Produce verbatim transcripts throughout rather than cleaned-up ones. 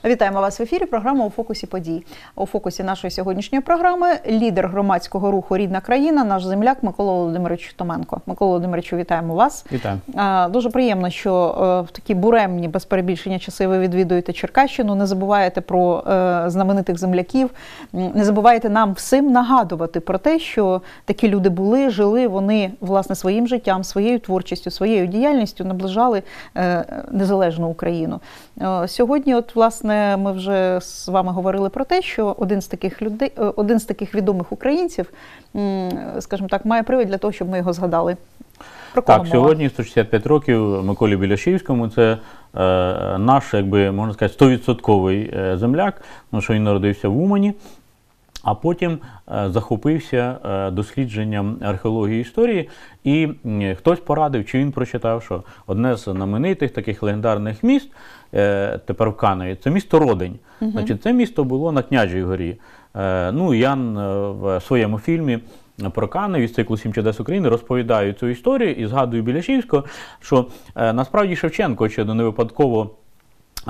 Вітаємо вас в ефірі. Програма «У фокусі подій». У фокусі нашої сьогоднішньої програми лідер громадського руху «Рідна країна», наш земляк Микола Володимирович Томенко. Микола Володимировичу, вітаємо вас. Вітаю. Дуже приємно, що в такі буремні, без перебільшення часи ви відвідуєте Черкащину, не забуваєте про знаменитих земляків, не забуваєте нам всім нагадувати про те, що такі люди були, жили, вони, власне, своїм життям, своєю творчістю, своєю діяльністю наближали незалежну Україну. Сьогодні, от, власне, ми вже з вами говорили про те, що один з таких людей, один з таких відомих українців, скажімо так, має привід для того, щоб ми його згадали. Про кого так, мова? Сьогодні сто шістдесят п'ять років Миколі Біляшівському. Це е, наш, якби, можна сказати, сто відсотковий земляк, тому що він народився в Умані, а потім е, захопився е, дослідженням археології історії. І е, хтось порадив, чи він прочитав, що одне з знаменитих таких легендарних міст, е, тепер в Каневі, це місто Родень. Uh-huh. Значить, це місто було на Княжій горі. Е, ну, Ян е, в своєму фільмі про Канев із циклу «Сім чудес України» розповідаю цю історію і згадую Біляшівського, що е, насправді Шевченко ще не випадково е,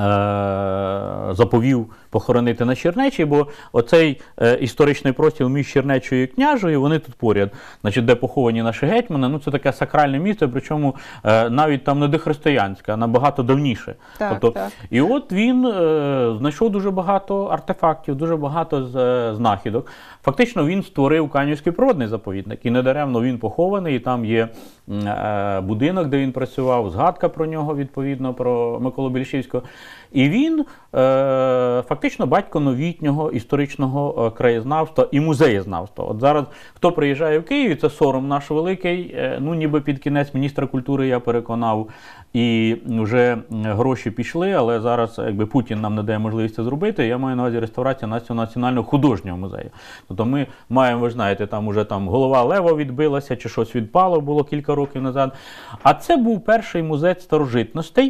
заповів похоронити на Чернечі, бо оцей е, історичний простір між Чернечою і Княжою, вони тут поряд, значить, де поховані наші гетьмани, ну це таке сакральне місце, причому е, навіть там не дохристиянське, а набагато давніше. Так, тобто, так. І от він е, знайшов дуже багато артефактів, дуже багато з, е, знахідок. Фактично він створив Канівський природний заповідник, і недаремно він похований, і там є е, будинок, де він працював, згадка про нього, відповідно, про Миколу Біляшівського. І він е, фактично батько новітнього історичного краєзнавства і музеєзнавства. От зараз, хто приїжджає в Київ, це сором наш великий, е, ну ніби під кінець міністра культури я переконав, і вже гроші пішли, але зараз, якби Путін нам не дає можливість це зробити, я маю на увазі реставрація Національного художнього музею. Тобто ми маємо, ви знаєте, там уже там голова лева відбилася, чи щось відпало, було кілька років назад. А це був перший музей старожитностей,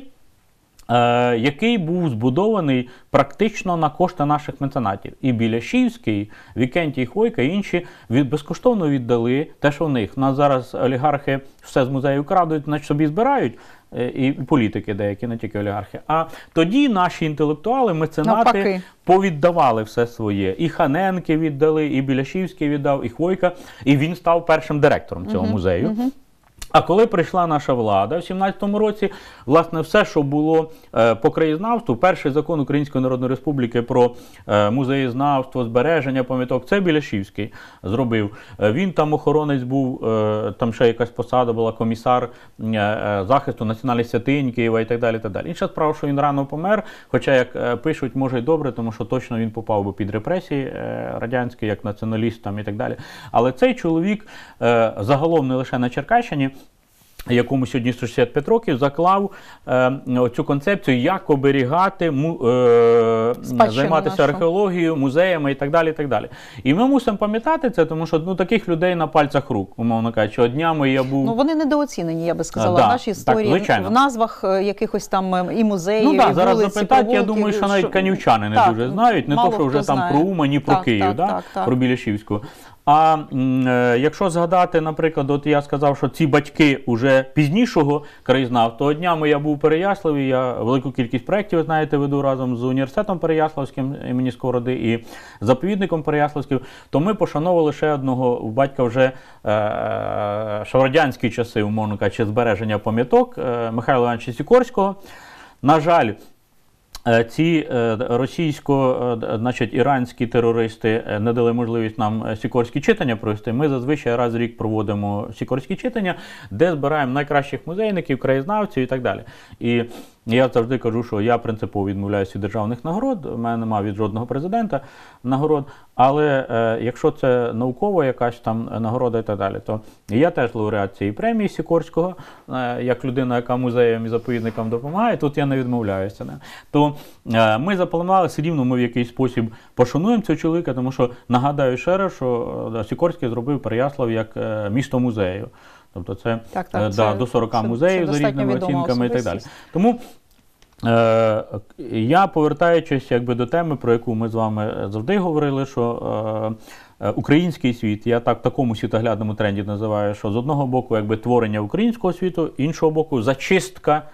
Е, який був збудований практично на кошти наших меценатів. І Біляшівський, Вікентій Хвойка і інші від, безкоштовно віддали те, що в них. У нас зараз олігархи все з музею крадуть, значить собі збирають, е, і політики деякі, не тільки олігархи. А тоді наші інтелектуали, меценати Навпаки. повіддавали все своє. І Ханенки віддали, і Біляшівський віддав, і Хвойка. І він став першим директором цього uh-huh, музею. Uh-huh. А коли прийшла наша влада в сімнадцятому році, власне, все, що було е, по краєзнавству, перший закон Української Народної Республіки про е, музеєзнавство, збереження пам'яток, це Біляшівський зробив. Е, він там охоронець був, е, там ще якась посада була, комісар е, е, захисту національних святинь Києва і так далі. Так далі. Інша справа, що він рано помер, хоча, як е, пишуть, може й добре, тому що точно він попав би під репресії е, радянські, як націоналіст там, і так далі. Але цей чоловік е, загалом не лише на Черкащині, якому сьогодні сто шістдесят п'ять років, заклав е, цю концепцію, як оберігати, му, е, займатися нашу. археологією, музеями і так далі, і так далі. І ми мусимо пам'ятати це, тому що ну, таких людей на пальцях рук, умовно кажучи, днями я був... Ну, вони недооцінені, я би сказала, да, в нашій історії, так, в назвах якихось там і музеїв, ну, да, і зараз вулиці, запитати, я думаю, що навіть канівчани не так, дуже знають, не то, що вже там знає. про Умань і про так, Київ, так, да? так, так. про Біляшівську. А е, якщо згадати, наприклад, от я сказав, що ці батьки уже пізнішого краєзнавства, днями я був у Переяславі, я велику кількість проєктів, знаєте, веду разом з університетом Переяславським імені Сковороди і заповідником Переяславським, то ми пошановували ще одного батька вже е, ще в радянські часи, умовно кажучи, збереження пам'яток, е, Михайла Івановича Сікорського. На жаль, ці російсько-іранські терористи не дали можливість нам сікорські читання провести. Ми зазвичай раз в рік проводимо сікорські читання, де збираємо найкращих музейників, краєзнавців і так далі. І я завжди кажу, що я принципово відмовляюся від державних нагород, у мене немає від жодного президента нагород, але е, якщо це наукова якась там нагорода і так далі, то я теж лауреат цієї премії Сікорського, е, як людина, яка музеям і заповідникам допомагає, тут я не відмовляюся. Не? То е, ми запланували, все рівно ми в якийсь спосіб пошануємо цього чоловіка, тому що нагадаю ще раз, що е, Сікорський зробив Переяслав як е, місто музею. Тобто це, так, так, да, це до сорока це, музеїв це за різними оцінками і так далі. Тому е, я, повертаючись якби до теми, про яку ми з вами завжди говорили, що е, український світ, я так в такому світоглядному тренді називаю, що з одного боку якби творення українського світу, іншого боку зачистка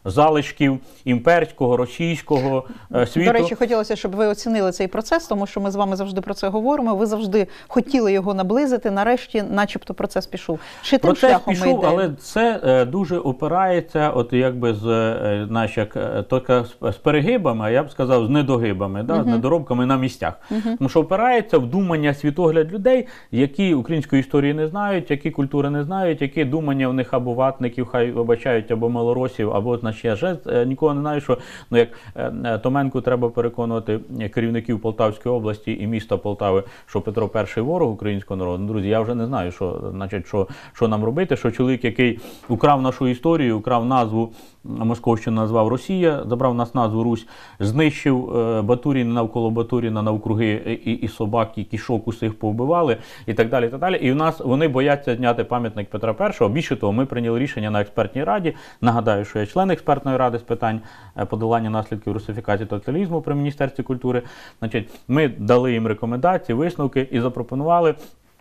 залишків імперського, російського е, світу. До речі, хотілося, щоб ви оцінили цей процес, тому що ми з вами завжди про це говоримо. Ви завжди хотіли його наблизити. Нарешті, начебто, процес пішов. Чи тим Процес шляхом пішов, ми йдемо? але це е, дуже опирається, от якби з, е, знаєш, як, е, тільки з, з перегибами, а я б сказав, з недогибами, да, Мгм. з недоробками на місцях. Мгм. Тому що опирається в думання, світогляд людей, які української історії не знають, які культури не знають, які думання в них або ватників, хай вибачають, або малоросів, або значить, я же е, нікого не знаю, що ну, як е, е, Томенку треба переконувати керівників Полтавської області і міста Полтави, що Петро перший ворог українського народу. Друзі, я вже не знаю, що, значить, що, що нам робити, що чоловік, який украв нашу історію, украв назву, Московщину назвав Росія, забрав у нас назву Русь, знищив е, Батурін навколо Батуріна навкруги і, і собак, і кішок усіх повбивали, і так далі, і так далі. І в нас вони бояться зняти пам'ятник Петра першого. Більше того, ми прийняли рішення на експертній раді. Нагадаю, що я член експертної ради з питань е, подолання наслідків русифікації та тоталітаризму при Міністерстві культури. Значить, ми дали їм рекомендації, висновки і запропонували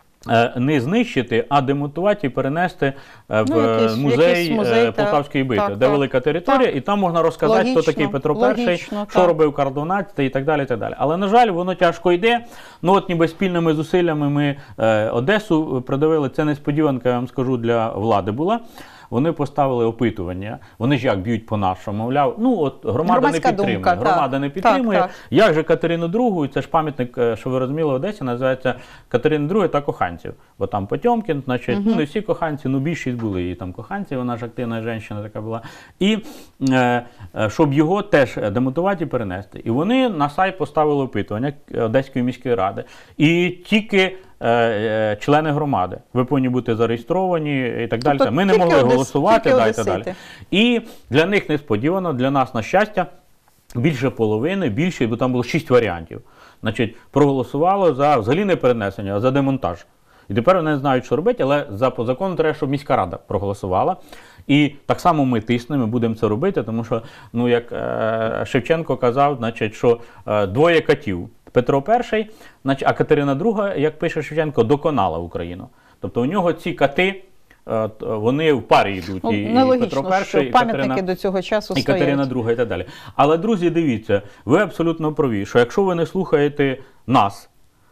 е, не знищити, а демонтувати і перенести е, в Ну, якийсь- музей, якийсь музей, е, так. Полтавської битви, Так, де так. велика територія, Так. і там можна розказати, хто такий Логічно, Петро перший, логічно, що так. робив Карл дванадцятий і так далі, і так далі. Але, на жаль, воно тяжко йде. Ну, от ніби спільними зусиллями ми е, Одесу придавили. Це несподіванка, я вам скажу, для влади була. Вони поставили опитування. Вони ж як б'ють по нашому, мовляв, ну от громада Громадська не підтримує. думка, так. Громада не підтримує. Так, так. Як же Катерину другу, це ж пам'ятник, е, що ви розуміли, в Одесі, називається Катерина друга та коханців. Бо там Потьомкін, значить, ну не всі коханці, ну більшість були її там коханці, вона ж активна жінка така була. І е, е, щоб його теж демонтувати і перенести. І вони на сайт поставили опитування Одеської міської ради. І тільки е, е, члени громади, ви повинні бути зареєстровані і так далі. Тобто Ми не тільки могли одес- голосувати, тільки да, і так далі. одесити. І для них несподівано, для нас, на щастя, більше половини, більше, бо там було шість варіантів. Значить, проголосувало за взагалі не перенесення, а за демонтаж. І тепер вони не знають, що робити, але за по закону треба, щоб міська рада проголосувала. І так само ми тиснемо, будемо це робити, тому що, ну, як е, Шевченко казав, значить, що е, двоє катів. Петро перший, значить, а Катерина друга, як пише Шевченко, доконала Україну. Тобто у нього ці кати, е, вони в парі йдуть. Ну, І, і нелогічно, Петро перший, що і пам'ятники Катерина, до цього часу і стоять. Катерина друга і так далі. Але, друзі, дивіться, ви абсолютно праві, що якщо ви не слухаєте нас,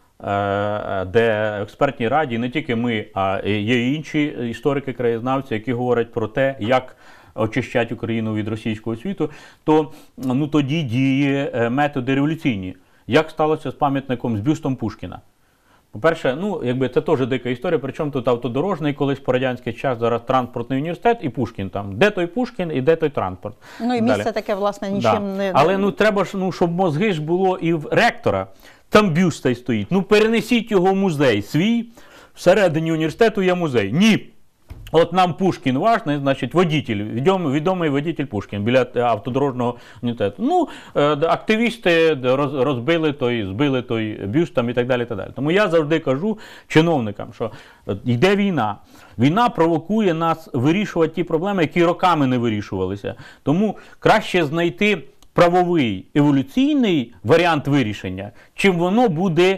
е, де в експертній раді, не тільки ми, а є і інші історики, краєзнавці, які говорять про те, як очищати Україну від російського світу, то ну, тоді діє е, методи революційні. Як сталося з пам'ятником, з бюстом Пушкіна? По-перше, ну, якби це теж дика історія, причому тут автодорожний, колись по радянський час, зараз транспортний університет і Пушкін там. Де той Пушкін і де той транспорт? Ну і Далі. місце таке, власне, нічим Да. не... Але ну треба ж, ну, щоб мозги ж було і в ректора. Там бюст цей стоїть. Ну перенесіть його в музей свій. Всередині університету є музей. Ні. От нам Пушкін важний, значить, водитель, відомий, відомий водитель Пушкін біля автодорожного університету. Ну, е, активісти роз, розбили той, збили той бюст там і так далі, і так далі. Тому я завжди кажу чиновникам, що йде війна. Війна провокує нас вирішувати ті проблеми, які роками не вирішувалися. Тому краще знайти правовий, еволюційний варіант вирішення, чим воно буде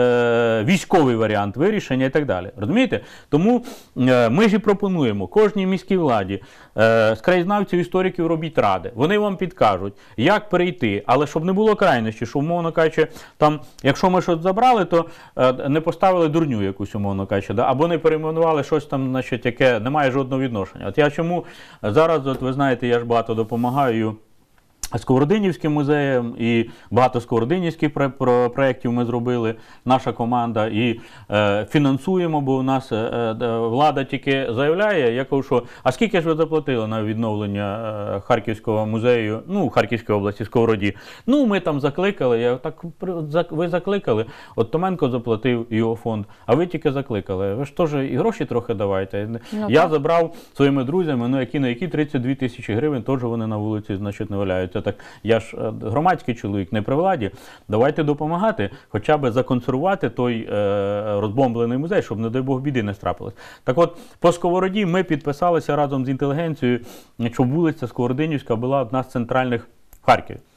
е, військовий варіант вирішення і так далі. Розумієте? Тому е, ми ж і пропонуємо кожній міській владі, е, з краєзнавців, істориків робіть ради. Вони вам підкажуть, як перейти, але щоб не було крайності, що, умовно кажучи, там, якщо ми щось забрали, то е, не поставили дурню якусь, умовно кажучи, да? Або не перейменували щось там, значить, яке не має жодного відношення. От я чому зараз, от ви знаєте, я ж багато допомагаю Сковородинівським музеєм, і багато сковородинівських проєктів ми зробили, наша команда, і е, фінансуємо, бо у нас е, е, влада тільки заявляє, я кажу, що а скільки ж ви заплатили на відновлення е, Харківського музею, ну, Харківської області, Сковороді? Ну, ми там закликали, я так, ви закликали, от Томенко заплатив його фонд, а ви тільки закликали, ви ж теж і гроші трохи давайте. Ну, я так. забрав своїми друзями, ну, які на які тридцять дві тисячі гривень, теж вони на вулиці, значить, не валяються. Так, я ж громадський чоловік, не при владі. Давайте допомагати, хоча б законсервувати той е, розбомблений музей, щоб, не дай Бог, біди не страпилось. Так от, по Сковороді ми підписалися разом з інтелігенцією, щоб вулиця Сковородинівська була одна з центральних в Харкові.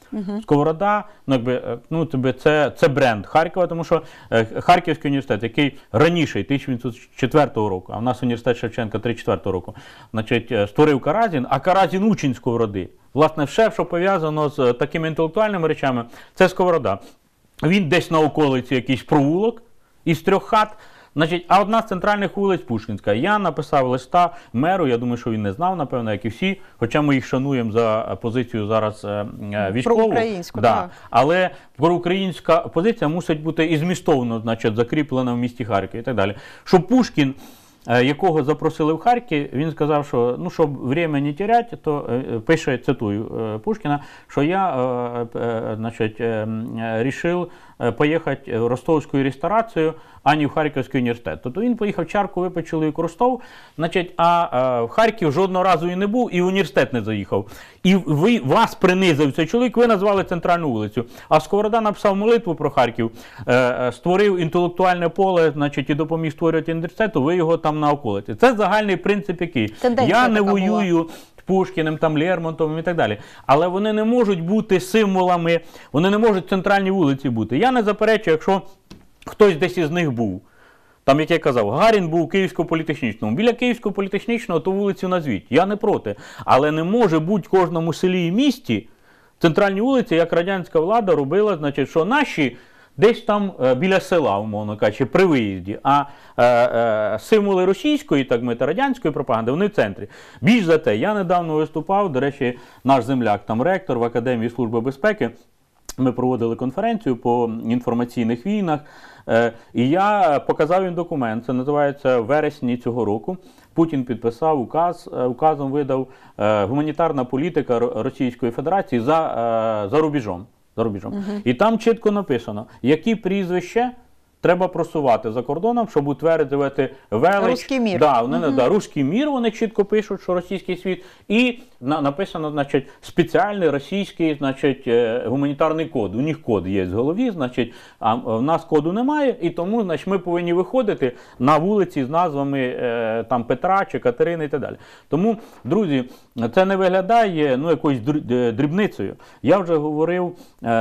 Угу. Сковорода, ну, якби, е, ну, тобі це, це бренд Харкова, тому що е, Харківський університет, який раніше, тисяча дев'ятсот четвертого року, а в нас університет Шевченка тридцять четвертого року, значить, е, створив Каразін, а Каразін учень Сковороди. Власне, все, що пов'язано з такими інтелектуальними речами, це Сковорода. Він десь на околиці якийсь провулок із трьох хат. Значить, а одна з центральних вулиць Пушкінська. Я написав листа меру, я думаю, що він не знав, напевно, як і всі, хоча ми їх шануємо за позицію зараз е, військову. Проукраїнську, да. так. Але проукраїнська позиція мусить бути і змістовно, значить, закріплена в місті Харкові і так далі. Що Пушкін, якого запросили в Харків, він сказав, що ну, щоб время не теряти, то е, пише, цитую е, Пушкіна, що я е, е, значить, е, рішив поїхати в ростовську ресторацію, а не в Харківський університет. Тобто він поїхав чарку, випив чоловік у Ростов, значить, а е, в Харків жодного разу і не був, і в університет не заїхав. І ви, вас принизив цей чоловік, ви назвали центральну вулицю. А Сковорода написав молитву про Харків, е, створив інтелектуальне поле, значить, і допоміг створювати університету, ви його там на околиці. Це загальний принцип який. Тенденція Я не така воюю була. з Пушкіним, там, Лермонтовим і так далі. Але вони не можуть бути символами, вони не можуть в центральній вулиці бути. Я не заперечую, якщо хтось десь із них був. Там, як я казав, Гарін був у Київському політехнічному. Біля Київського політехнічного ту вулицю назвіть. Я не проти. Але не може бути в кожному селі і місті центральні вулиці, як радянська влада робила, значить, що наші десь там е, біля села, умовно кажучи, при виїзді. А е, е, символи російської, так мити, радянської пропаганди, вони в центрі. Більш за те, я недавно виступав, до речі, наш земляк, там ректор в Академії Служби безпеки, ми проводили конференцію по інформаційних війнах, е, і я показав їм документ, це називається в вересні цього року. Путін підписав указ, е, указом видав е, гуманітарна політика Російської Федерації за, е, за рубежом. За рубежом. Uh-huh. І там чітко написано, які прізвища треба просувати за кордоном, щоб утвердити велич. Руський мір. Да, вони, uh-huh. да, Руський мір, вони чітко пишуть, що російський світ. І на, написано, значить, спеціальний російський, значить, е, гуманітарний код. У них код є в голові, значить, а в нас коду немає, і тому, значить, ми повинні виходити на вулиці з назвами е, там Петра чи Катерини і так далі. Тому, друзі, це не виглядає, ну, якоюсь дрібницею. Я вже говорив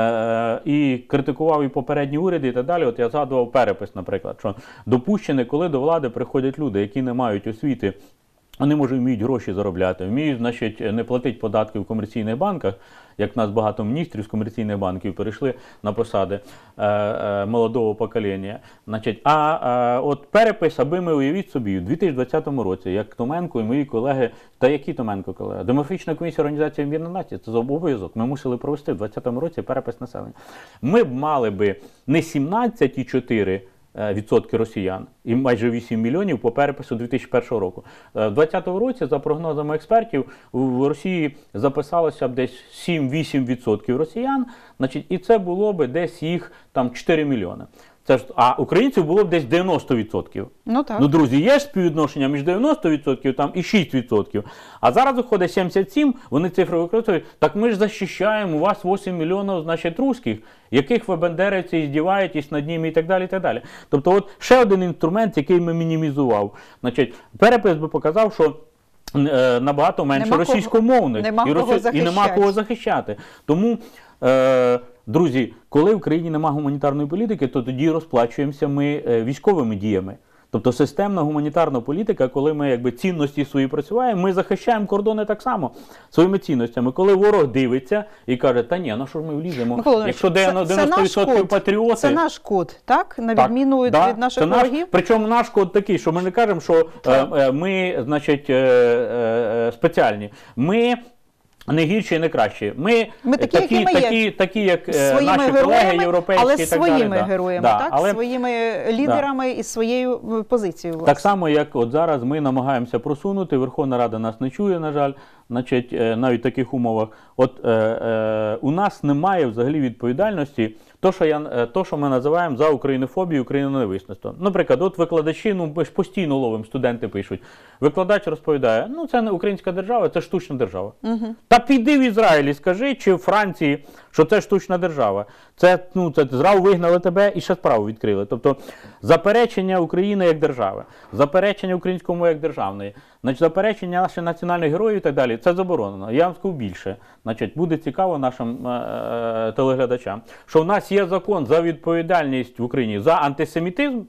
е, і критикував і попередні уряди і так далі. От я згадував перепис, наприклад, що допущене, коли до влади приходять люди, які не мають освіти, вони, може, вміють гроші заробляти, вміють, значить, не платити податки в комерційних банках, як в нас багато міністрів з комерційних банків перейшли на посади е, е, молодого покоління. Значить, а е, от перепис, аби ми, уявіть собі, у дві тисячі двадцятому році, як Томенко і мої колеги, та які Томенко колеги? Демографічна комісія Організації Об'єднаних Націй, це за обов'язок, ми мусили провести в двадцятому році перепис населення. Ми б мали би не сімнадцять цілих чотири десятих відсотки росіян і майже вісім мільйонів по перепису дві тисячі першого року. В двадцятому році, за прогнозами експертів, в Росії записалося б десь сім-вісім відсотків росіян, значить, і це було б десь їх там чотири мільйони. Це ж, а українців було б десь дев'яносто відсотків. Ну, так. Ну, друзі, є ж співвідношення між дев'яносто відсотків там, і шість відсотків. А зараз виходить сімдесят сім, вони цифри використовують. Так ми ж захищаємо, у вас вісім мільйонів, значить, русських, яких ви бандерівці здіваєтесь над ними і так далі, і так далі. Тобто, от ще один інструмент, який ми мінімізував. Значить, перепис би показав, що е, набагато менше нема російськомовних. Нема і, кого росі... і нема кого захищати. Тому... Е, Друзі, коли в країні немає гуманітарної політики, то тоді розплачуємося ми військовими діями. Тобто системна гуманітарна політика, коли ми якби цінності свої працюємо, ми захищаємо кордони так само своїми цінностями. Коли ворог дивиться і каже, та ні, на що ж ми вліземо, Микола, якщо це, дев'яносто відсотків патріоти. Це наш код, так? На Так, відміну від, да, від наших наш, ворогів? Причому наш код такий, що ми не кажемо, що е, е, ми, значить, е, е, спеціальні. Ми не гірші і не кращі. Ми, Ми такі, такі, які ми такі, є. такі, як Своїми наші героями, колеги європейські але і так своїми далі. героями, да. так? Але, своїми лідерами і своєю позицією. так само, як от зараз ми намагаємося просунути, Верховна Рада нас не чує, на жаль, значить, навіть в таких умовах. От е, е, у нас немає взагалі відповідальності то, що, я, то, що ми називаємо за українофобію, україноненависництво. Наприклад, от викладачі, ну ми ж постійно ловимо, студенти пишуть. Викладач розповідає, ну це не українська держава, це штучна держава. Угу. Та піди в Ізраїлі, скажи, чи в Франції, що це штучна держава. Це, ну, це зразу вигнали тебе і ще справу відкрили. Тобто заперечення України як держави, заперечення української мови як державної, значить, заперечення наших національних героїв і так далі. це заборонено. Я вам скажу більше. Значить, буде цікаво нашим е телеглядачам, що в нас є закон за відповідальність в Україні за антисемітизм,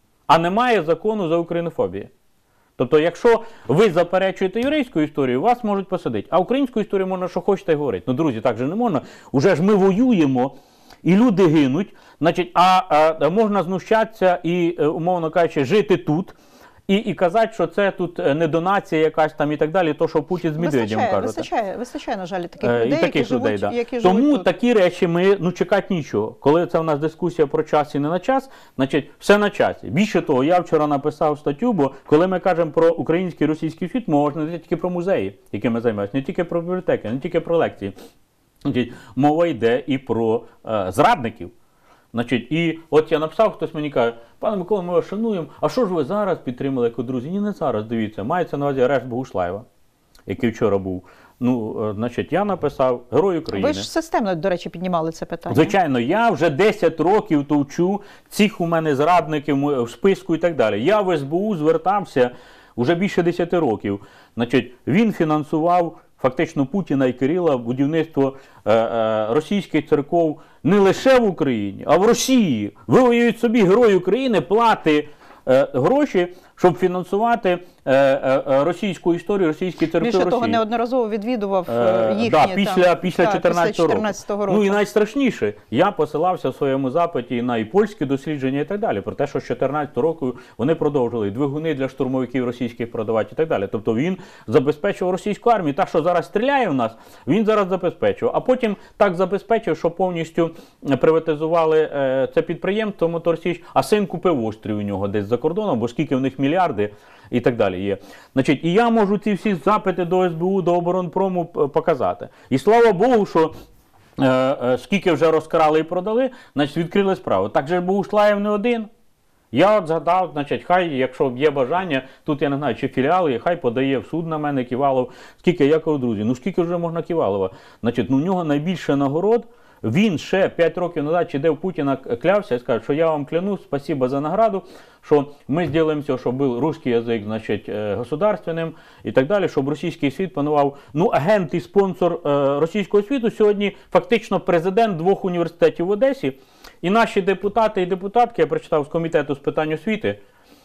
а немає закону за українофобію. Тобто, якщо ви заперечуєте єврейську історію, вас можуть посадити. А українську історію можна, що хочете, говорити. Ну, друзі, так же не можна. Уже ж ми воюємо, і люди гинуть, значить, а, а можна знущатися і, умовно кажучи, жити тут, і, і казати, що це тут не донація якась там і так далі, то, що Путін з Медведєм каже. Вистачає, вистачає, на жаль, таких е, людей, і таких які людей, живуть, да. які Тому живуть тут. такі речі ми, ну, чекати нічого. Коли це у нас дискусія про час і не на час, значить, все на часі. Більше того, я вчора написав статтю, бо коли ми кажемо про український і російський світ, можна не тільки про музеї, якими займаюся, не тільки про бібліотеки, не тільки про лекції. Значить, мова йде і про е, зрадників. Значить, і от я написав, хтось мені каже, пане Микола, ми вас шануємо, а що ж ви зараз підтримали як друзі? Ні, не зараз, дивіться, мається на увазі арешт Богушлаєва, який вчора був. Ну, е, значить, я написав Герой України. Ви ж системно, до речі, піднімали це питання. Звичайно, я вже десять років товчу цих у мене зрадників в списку і так далі. Я в ес бе у звертався вже більше десяти років. Значить, він фінансував фактично Путіна і Кирила будівництво е, е, російських церков не лише в Україні, а в Росії. Ви уявіть собі, Герой України платить е, гроші, щоб фінансувати е, е, російську історію, російські церкви Більше Росії. того, неодноразово відвідував Е, їхні да, там, після, після так, чотирнадцятого чотирнадцятого року. року. Ну і найстрашніше, я посилався в своєму запиті на і польські дослідження і так далі, про те, що з чотирнадцятого року вони продовжили двигуни для штурмовиків російських продавати і так далі. Тобто він забезпечував російську армію. Та, що зараз стріляє в нас, він зараз забезпечував. А потім так забезпечив, що повністю приватизували е, це підприємство Моторсіч, а син купив острів у нього десь за кордоном, бо скільки в них мільярди і так далі є. Значить, і я можу ці всі запити до ес бе у, до оборонпрому показати. І слава Богу, що е, е, скільки вже розкрали і продали, значить відкрили справу. Так же Богушлаєв не один. Я от згадав, значить, хай, якщо є бажання, тут я не знаю, чи філіали, хай подає в суд на мене Ківалов. Скільки, я кажу, друзі, ну скільки вже можна Ківалова? Значить, ну в нього найбільше нагород. Він ще п'ять років назад, чи де в Путіна клявся і сказав, що я вам клянусь, спасибо за награду, що ми зробимо все, щоб був русский язик, значить, государственним і так далі, щоб російський світ панував. Ну, агент і спонсор е, російського світу сьогодні фактично президент двох університетів в Одесі. І наші депутати і депутатки, я прочитав з комітету з питань освіти,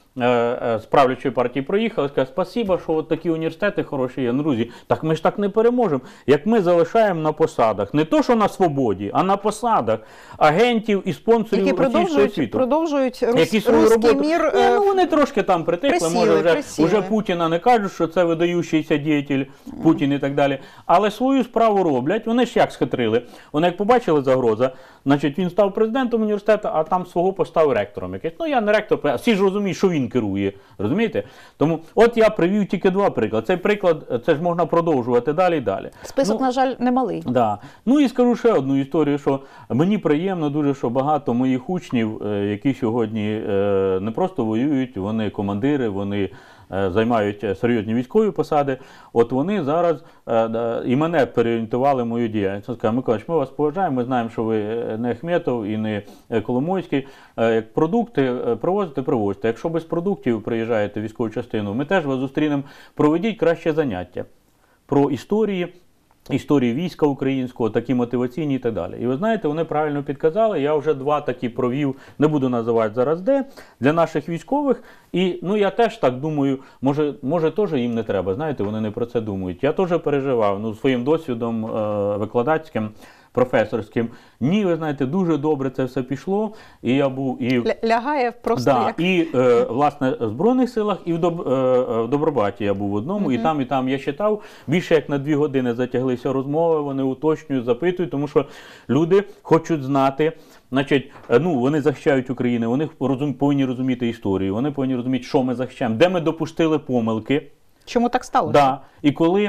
з правлячої партії проїхали, сказали, спасибо, що от такі університети хороші є. Ну, друзі, так ми ж так не переможемо. Як ми залишаємо на посадах, не то, що на свободі, а на посадах агентів і спонсорів які російського продовжують, світу. продовжують рус, Які свою русський роботу. мір. Ні, ну, вони трошки там притихли, присіли, може вже, присіли. вже Путіна не кажуть, що це видаючийся діятель Путін і так далі. Але свою справу роблять. Вони ж як схитрили. Вони як побачили загроза, значить він став президентом університету, а там свого поставив ректором якийсь. Ну я не ректор, а всі ж розуміють, що він керує. Розумієте? Тому от я привів тільки два приклади. Цей приклад, це ж можна продовжувати далі і далі. Список, ну, на жаль, немалий. Да. Ну і скажу ще одну історію, що мені приємно дуже, що багато моїх учнів, які сьогодні не просто воюють, вони командири, вони займають серйозні військові посади, от вони зараз і мене переорієнтували мою діяльність. Сказали, Миколаївич, ми вас поважаємо, ми знаємо, що ви не Ахметов і не Коломойський. Продукти привозите, привозите. Якщо без продуктів приїжджаєте в військову частину, ми теж вас зустрінемо. Проведіть краще заняття про історії, історії війська українського, такі мотиваційні і так далі. І ви знаєте, вони правильно підказали, я вже два такі провів, не буду називати зараз де, для наших військових. І ну я теж так думаю, може, може теж їм не треба, знаєте, вони не про це думають. Я теж переживав, ну своїм досвідом е- викладацьким, професорським. Ні, ви знаєте, дуже добре це все пішло. І я був і лягає просто да, як... і е, власне в Збройних силах, і в, Доб... е, в Добробаті я був в одному, uh-huh. і там, і там я читав. Більше як на дві години затяглися розмови, вони уточнюють, запитують, тому що люди хочуть знати. Значить, ну, вони захищають Україну, вони розум... повинні розуміти історію, вони повинні розуміти, що ми захищаємо, де ми допустили помилки. Чому так сталося? Да. І коли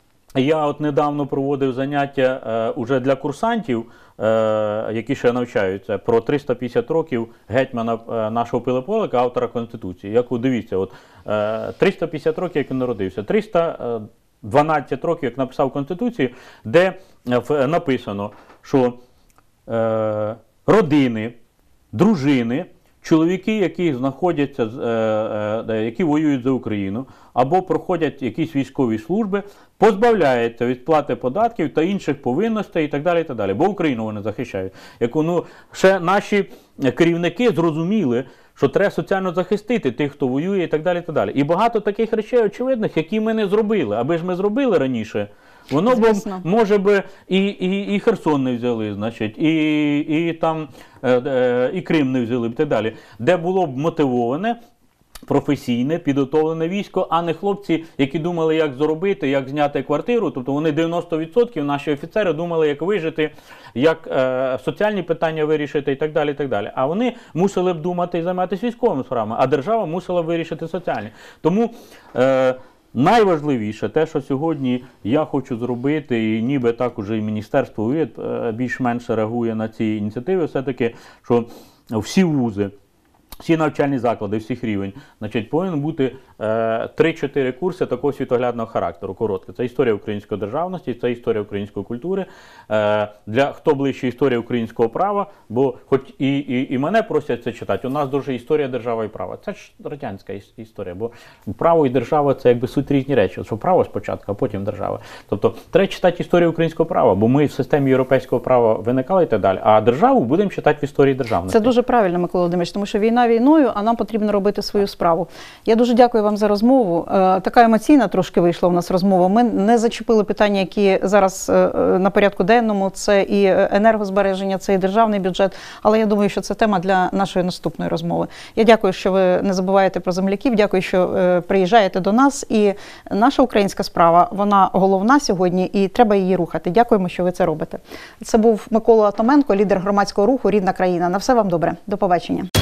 я от недавно проводив заняття е, уже для курсантів, е, які ще навчаються, про триста п'ятдесят років гетьмана е, нашого Пилиполика, автора Конституції. Я кажу, дивіться, от, е, триста п'ятдесят років, як він народився, триста дванадцять років, як написав Конституцію, де е, написано, що е, родини, дружини, чоловіки, які знаходяться, з- е, е, які воюють за Україну, або проходять якісь військові служби, позбавляються від сплати податків та інших повинностей і так далі, і так далі. Бо Україну вони захищають. Як, ну, ще наші керівники зрозуміли, що треба соціально захистити тих, хто воює і так далі, і так далі. І багато таких речей очевидних, які ми не зробили. Аби ж ми зробили раніше, воно б, Звісно. може би, і, і, і Херсон не взяли, значить, і, і, там, е, е, і Крим не взяли, і так далі. Де було б мотивоване, професійне, підготовлене військо, а не хлопці, які думали, як заробити, як зняти квартиру. Тобто вони дев'яносто відсотків наші офіцери думали, як вижити, як е, соціальні питання вирішити і так далі, і так далі. А вони мусили б думати і займатися військовими справами, а держава мусила б вирішити соціальні. Тому е, найважливіше те, що сьогодні я хочу зробити, і ніби так уже і Міністерство УІД е, більш-менш реагує на ці ініціативи, все-таки, що всі вузи, всі навчальні заклади всіх рівень, значить, повинен бути е, три-чотири курси такого світоглядного характеру, коротко. Це історія української державності, це історія української культури. Е, для хто ближче історія українського права, бо хоч і, і, і мене просять це читати, у нас дуже історія держава і права. Це ж радянська іс- історія, бо право і держава – це якби суть різні речі. От що право спочатку, а потім держава. Тобто треба читати історію українського права, бо ми в системі європейського права виникали і так далі, а державу будемо читати в історії державності. Це дуже правильно, Микола Володимирович, тому що війна війною, а нам потрібно робити свою справу. Я дуже дякую вам за розмову. Е, Така емоційна трошки вийшла у нас розмова. Ми не зачепили питання, які зараз е, на порядку денному. Це і енергозбереження, це і державний бюджет. Але я думаю, що це тема для нашої наступної розмови. Я дякую, що ви не забуваєте про земляків. Дякую, що е, приїжджаєте до нас. І наша українська справа, вона головна сьогодні, і треба її рухати. Дякуємо, що ви це робите. Це був Микола Атоменко, лідер громадського руху «Рідна країна». На все вам добре. До побачення.